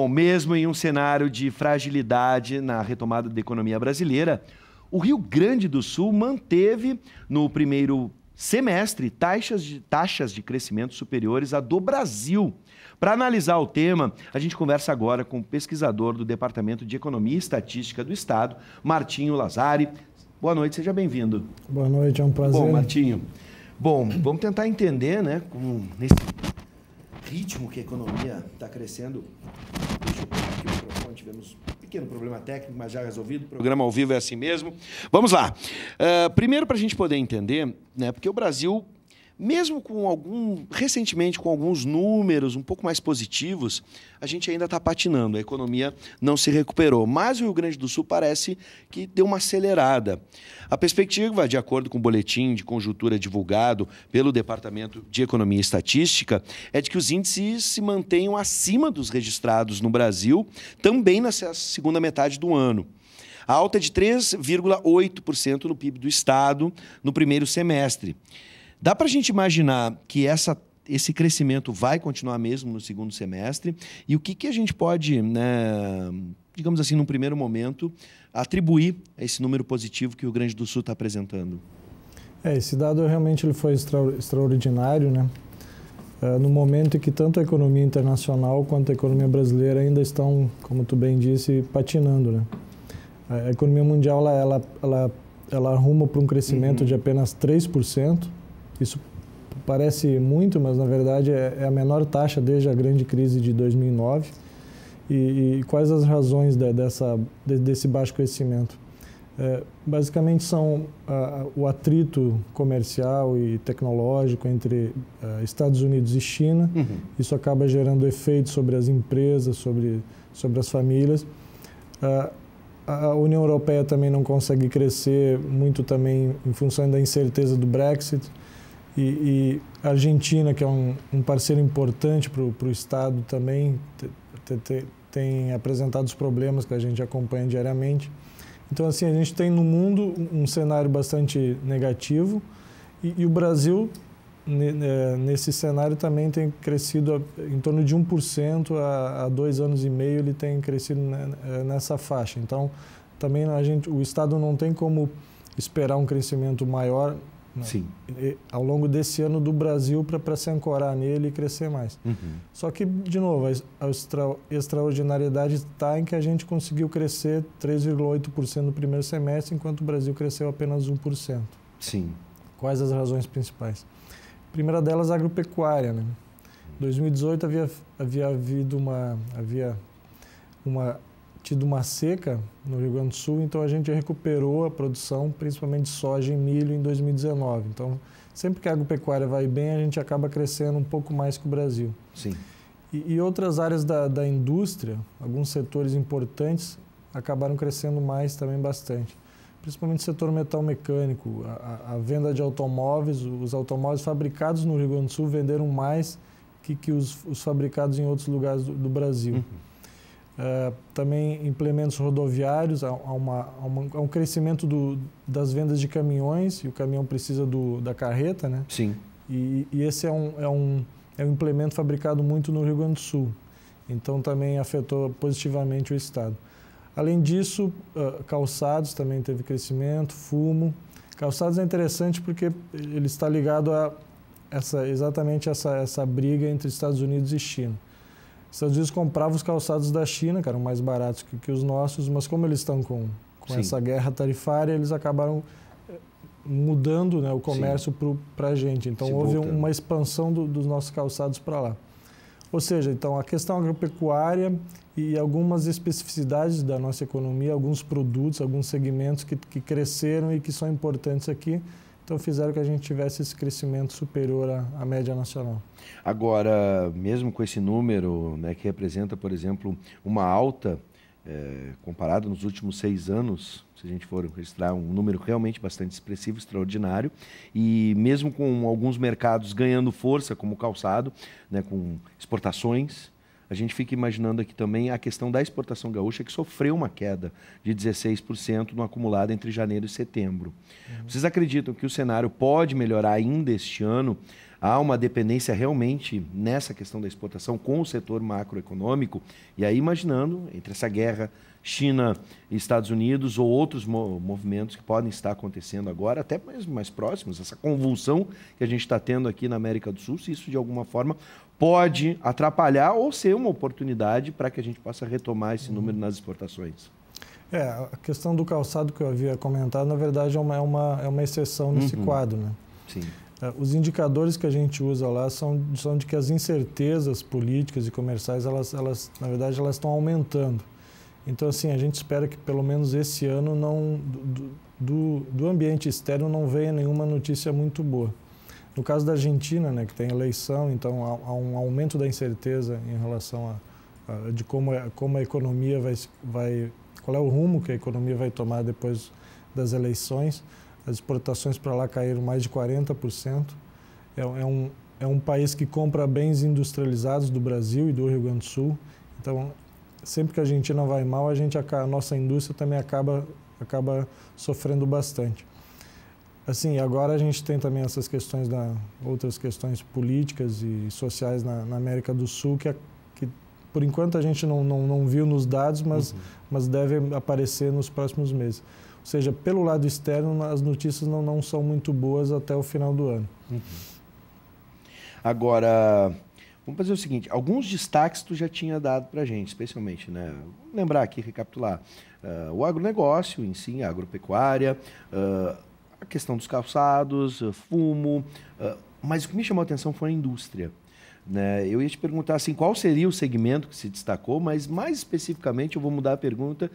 Bom, mesmo em um cenário de fragilidade na retomada da economia brasileira, o Rio Grande do Sul manteve no primeiro semestre taxas de crescimento superiores à do Brasil. Para analisar o tema, a gente conversa agora com o pesquisador do Departamento de Economia e Estatística do Estado, Martinho Lazari. Boa noite, seja bem-vindo. Boa noite, é um prazer. Bom, Martinho, vamos tentar entender, né, nesse ritmo que a economia está crescendo. Deixa eu pegar aqui o microfone, tivemos um pequeno problema técnico, mas já resolvido. O programa ao vivo é assim mesmo. Vamos lá. Primeiro, para a gente poder entender, né, porque o Brasil, mesmo recentemente com alguns números um pouco mais positivos, a gente ainda está patinando, a economia não se recuperou. Mas o Rio Grande do Sul parece que deu uma acelerada. A perspectiva, de acordo com o boletim de conjuntura divulgado pelo Departamento de Economia e Estatística, é de que os índices se mantenham acima dos registrados no Brasil, também nessa segunda metade do ano. A alta é de 3,8% no PIB do Estado no primeiro semestre. Dá para a gente imaginar que esse crescimento vai continuar mesmo no segundo semestre? E o que a gente pode, né, digamos assim, num primeiro momento, atribuir a esse número positivo que o Rio Grande do Sul está apresentando? Esse dado realmente ele foi extraordinário, né? No momento em que tanto a economia internacional quanto a economia brasileira ainda estão, como tu bem disse, patinando, né? A economia mundial ela arruma para um crescimento de apenas 3%. Isso parece muito, mas na verdade é a menor taxa desde a grande crise de 2009. E quais as razões desse baixo crescimento? Basicamente são o atrito comercial e tecnológico entre Estados Unidos e China. Isso acaba gerando efeitos sobre as empresas, sobre as famílias. A União Europeia também não consegue crescer muito também em função da incerteza do Brexit. E a Argentina, que é um parceiro importante para o Estado, também tem apresentado os problemas que a gente acompanha diariamente. Então, assim, a gente tem no mundo um cenário bastante negativo e o Brasil, nesse cenário, também tem crescido em torno de 1%. Há 2 anos e meio ele tem crescido nessa faixa. Então, também o Estado não tem como esperar um crescimento maior, sim, ao longo desse ano do Brasil para se ancorar nele e crescer mais. Só que, de novo, a extraordinariedade está em que a gente conseguiu crescer 3,8% no primeiro semestre, enquanto o Brasil cresceu apenas 1%. Sim. Quais as razões principais? A primeira delas, a agropecuária, né? Em 2018 havia tido uma seca no Rio Grande do Sul, então a gente recuperou a produção, principalmente de soja e milho, em 2019. Então, sempre que a agropecuária vai bem, a gente acaba crescendo um pouco mais que o Brasil. Sim. E outras áreas da indústria, alguns setores importantes, acabaram crescendo mais também bastante. Principalmente o setor metal mecânico, a venda de automóveis, os automóveis fabricados no Rio Grande do Sul venderam mais que os fabricados em outros lugares do Brasil. Também implementos rodoviários, há um crescimento das vendas de caminhões, e o caminhão precisa da carreta, né? Sim. E esse é um implemento fabricado muito no Rio Grande do Sul, então também afetou positivamente o Estado. Além disso, calçados também teve crescimento, fumo. Calçados é interessante porque ele está ligado a exatamente essa briga entre Estados Unidos e China. Os Estados Unidos compravam os calçados da China, que eram mais baratos que os nossos, mas como eles estão com essa guerra tarifária, eles acabaram mudando, né, o comércio para a gente. Então, houve uma expansão dos nossos calçados para lá. Ou seja, então, a questão agropecuária e algumas especificidades da nossa economia, alguns produtos, alguns segmentos que cresceram e que são importantes aqui, então fizeram que a gente tivesse esse crescimento superior à média nacional. Agora, mesmo com esse número, né, que representa, por exemplo, uma alta, comparado nos últimos 6 anos, se a gente for registrar um número realmente bastante expressivo, extraordinário, e mesmo com alguns mercados ganhando força, como o calçado, né, com exportações, a gente fica imaginando aqui também a questão da exportação gaúcha, que sofreu uma queda de 16% no acumulado entre janeiro e setembro. Vocês acreditam que o cenário pode melhorar ainda este ano, há uma dependência realmente nessa questão da exportação com o setor macroeconômico, e aí imaginando, entre essa guerra China e Estados Unidos ou outros movimentos que podem estar acontecendo agora, até mesmo mais próximos, essa convulsão que a gente está tendo aqui na América do Sul, se isso de alguma forma pode atrapalhar ou ser uma oportunidade para que a gente possa retomar esse número nas exportações. A questão do calçado que eu havia comentado, na verdade, é uma exceção nesse quadro, né? Sim. Os indicadores que a gente usa lá são de que as incertezas políticas e comerciais, na verdade, elas estão aumentando. Então, assim, a gente espera que pelo menos esse ano do ambiente externo não venha nenhuma notícia muito boa. No caso da Argentina, né, que tem eleição, então há um aumento da incerteza em relação de como a economia qual é o rumo que a economia vai tomar depois das eleições. As exportações para lá caíram mais de 40%. É um país que compra bens industrializados do Brasil e do Rio Grande do Sul. Então, sempre que a Argentina vai mal, a nossa indústria também acaba sofrendo bastante. Assim, agora a gente tem também essas questões, outras questões políticas e sociais na América do Sul, que por enquanto a gente não viu nos dados, mas deve aparecer nos próximos meses. Ou seja, pelo lado externo, as notícias não são muito boas até o final do ano. Agora, vamos fazer o seguinte, alguns destaques tu já tinha dado para a gente, especialmente, né? Vamos lembrar aqui, recapitular, o agronegócio em si, a agropecuária, a questão dos calçados, fumo, mas o que me chamou a atenção foi a indústria. Né? Eu ia te perguntar assim, qual seria o segmento que se destacou, mas mais especificamente eu vou mudar a pergunta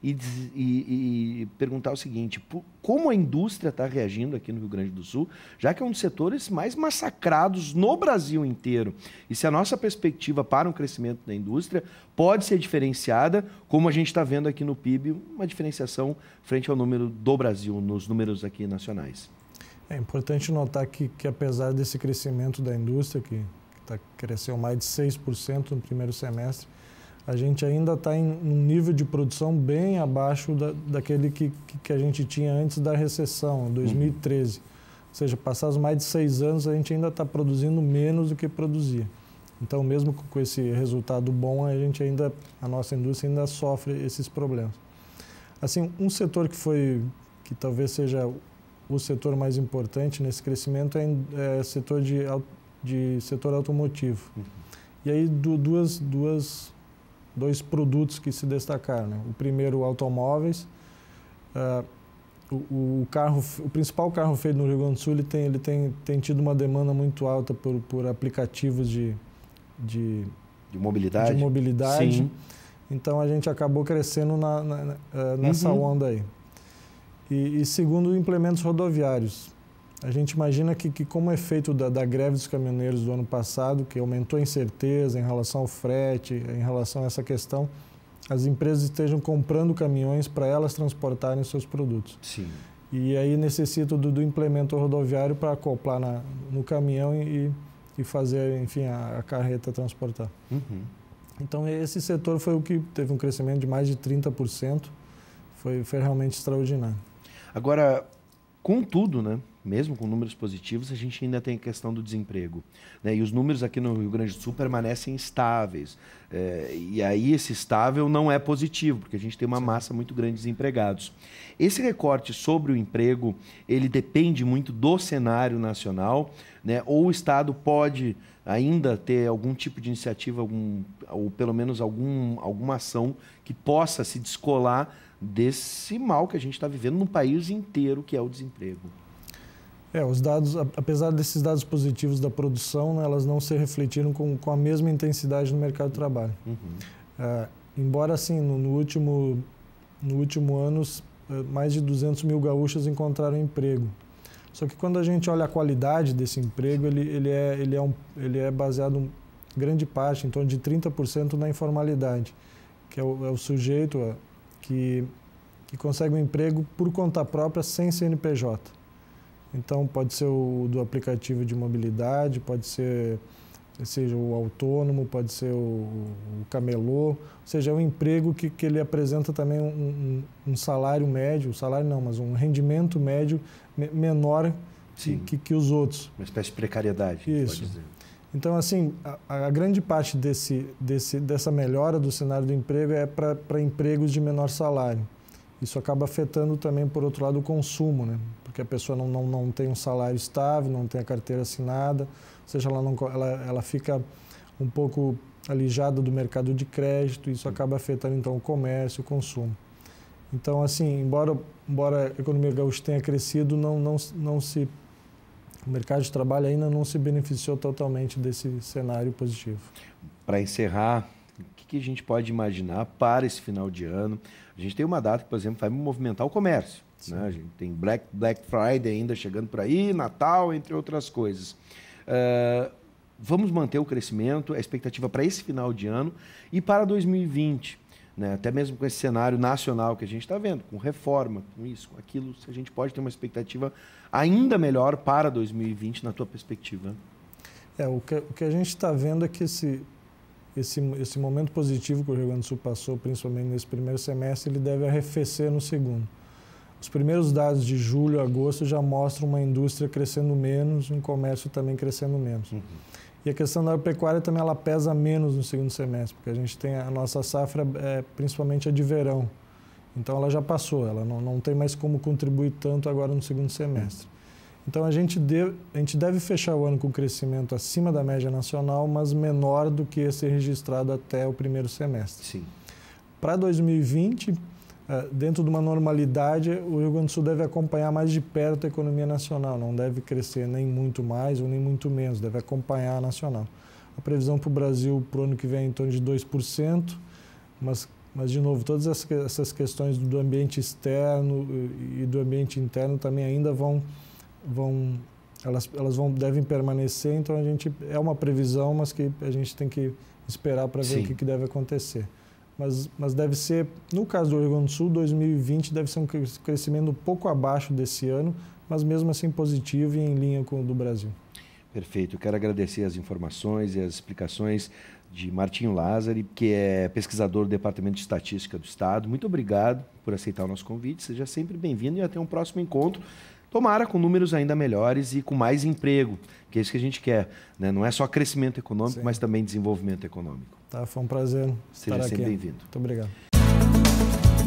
e perguntar o seguinte, como a indústria está reagindo aqui no Rio Grande do Sul, já que é um dos setores mais massacrados no Brasil inteiro, e se a nossa perspectiva para um crescimento da indústria pode ser diferenciada, como a gente está vendo aqui no PIB, uma diferenciação frente ao número do Brasil, nos números aqui nacionais. É importante notar que apesar desse crescimento da indústria, que cresceu mais de 6% no primeiro semestre, a gente ainda está em um nível de produção bem abaixo daquele que a gente tinha antes da recessão, 2013. Ou seja, passados mais de 6 anos, a gente ainda está produzindo menos do que produzia. Então, mesmo com esse resultado bom, a nossa indústria ainda sofre esses problemas. Assim, um setor que talvez seja o setor mais importante nesse crescimento é o setor setor automotivo. E aí dois produtos que se destacaram, né? O primeiro, automóveis. O principal carro feito no Rio Grande do Sul, ele tem tido uma demanda muito alta por aplicativos de mobilidade. Sim. Então a gente acabou crescendo nessa onda aí. E segundo, implementos rodoviários. A gente imagina que como efeito da greve dos caminhoneiros do ano passado, que aumentou a incerteza em relação ao frete, em relação a essa questão, as empresas estejam comprando caminhões para elas transportarem seus produtos. Sim. E aí necessita do implemento rodoviário para acoplar no caminhão e fazer, enfim, a carreta transportar. Então esse setor foi o que teve um crescimento de mais de 30%, foi realmente extraordinário. Agora, contudo, né? Mesmo com números positivos, a gente ainda tem a questão do desemprego. Né? E os números aqui no Rio Grande do Sul permanecem estáveis. E aí esse estável não é positivo, porque a gente tem uma massa muito grande de desempregados. Esse recorte sobre o emprego, ele depende muito do cenário nacional, né? Ou o Estado pode ainda ter algum tipo de iniciativa, ou pelo menos alguma ação que possa se descolar desse mal que a gente está vivendo no país inteiro, que é o desemprego. Os dados, apesar desses dados positivos da produção, né, elas não se refletiram com a mesma intensidade no mercado de trabalho. Embora, assim, no último ano, mais de 200 mil gaúchos encontraram emprego. Só que quando a gente olha a qualidade desse emprego, ele é baseado, em grande parte, em torno de 30% na informalidade, que é o sujeito que consegue um emprego por conta própria, sem CNPJ. Então, pode ser o do aplicativo de mobilidade, pode ser, seja o autônomo, pode ser o camelô, ou seja, é um emprego que ele apresenta também um salário médio, salário não, mas um rendimento médio menor que os outros. Uma espécie de precariedade. Isso. Pode dizer. Então, assim, a grande parte dessa melhora do cenário do emprego é para empregos de menor salário. Isso acaba afetando também, por outro lado, o consumo, né? Porque a pessoa não tem um salário estável, não tem a carteira assinada, ou seja, ela fica um pouco alijada do mercado de crédito, e isso acaba afetando, então, o comércio, o consumo. Então, assim, embora a economia gaúcha tenha crescido, o mercado de trabalho ainda não se beneficiou totalmente desse cenário positivo. Para encerrar, o que a gente pode imaginar para esse final de ano? A gente tem uma data que, por exemplo, vai movimentar o comércio. Né? A gente tem Black Friday ainda chegando por aí, Natal, entre outras coisas. Vamos manter o crescimento, a expectativa para esse final de ano e para 2020. Né? Até mesmo com esse cenário nacional que a gente está vendo, com reforma, com isso, com aquilo, se a gente pode ter uma expectativa ainda melhor para 2020 na tua perspectiva. O que a gente está vendo é que esse momento positivo que o Rio Grande do Sul passou, principalmente nesse primeiro semestre, ele deve arrefecer no segundo. Os primeiros dados de julho e agosto já mostram uma indústria crescendo menos, um comércio também crescendo menos. E a questão da agropecuária também ela pesa menos no segundo semestre, porque a gente tem a nossa safra, principalmente a de verão. Então ela já passou, ela não tem mais como contribuir tanto agora no segundo semestre. Então a gente deve fechar o ano com crescimento acima da média nacional, mas menor do que esse registrado até o primeiro semestre. Sim. Para 2020, dentro de uma normalidade, o Rio Grande do Sul deve acompanhar mais de perto a economia nacional, não deve crescer nem muito mais ou nem muito menos, deve acompanhar a nacional. A previsão para o Brasil para o ano que vem é em torno de 2%, mas de novo, todas essas questões do ambiente externo e do ambiente interno também ainda devem permanecer, então é uma previsão, mas que a gente tem que esperar para ver o que deve acontecer. Mas deve ser, no caso do Rio Grande do Sul, 2020 deve ser um crescimento um pouco abaixo desse ano, mas mesmo assim positivo e em linha com o do Brasil. Perfeito. Eu quero agradecer as informações e as explicações de Martinho Lázari, que é pesquisador do Departamento de Estatística do Estado. Muito obrigado por aceitar o nosso convite. Seja sempre bem-vindo e até um próximo encontro. Tomara com números ainda melhores e com mais emprego, que é isso que a gente quer. Né? Não é só crescimento econômico, mas também desenvolvimento econômico. Foi um prazer estar aqui. Seja sempre bem-vindo. Muito obrigado.